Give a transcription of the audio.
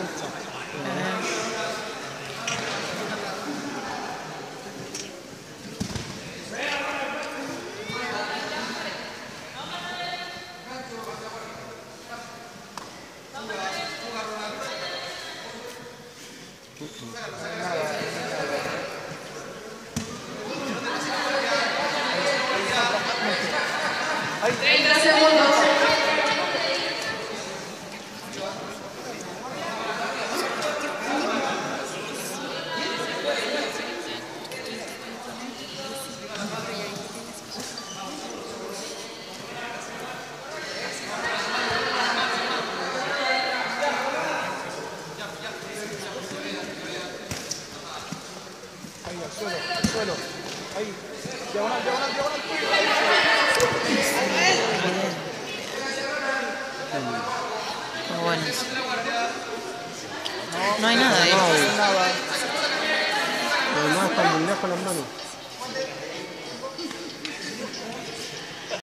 cancha. Hay 30 segundos. Ahí, al suelo. Ahí. Diagonal. Muy buenos. No hay nada ahí. No hay nada. Además, están muy lejos las manos.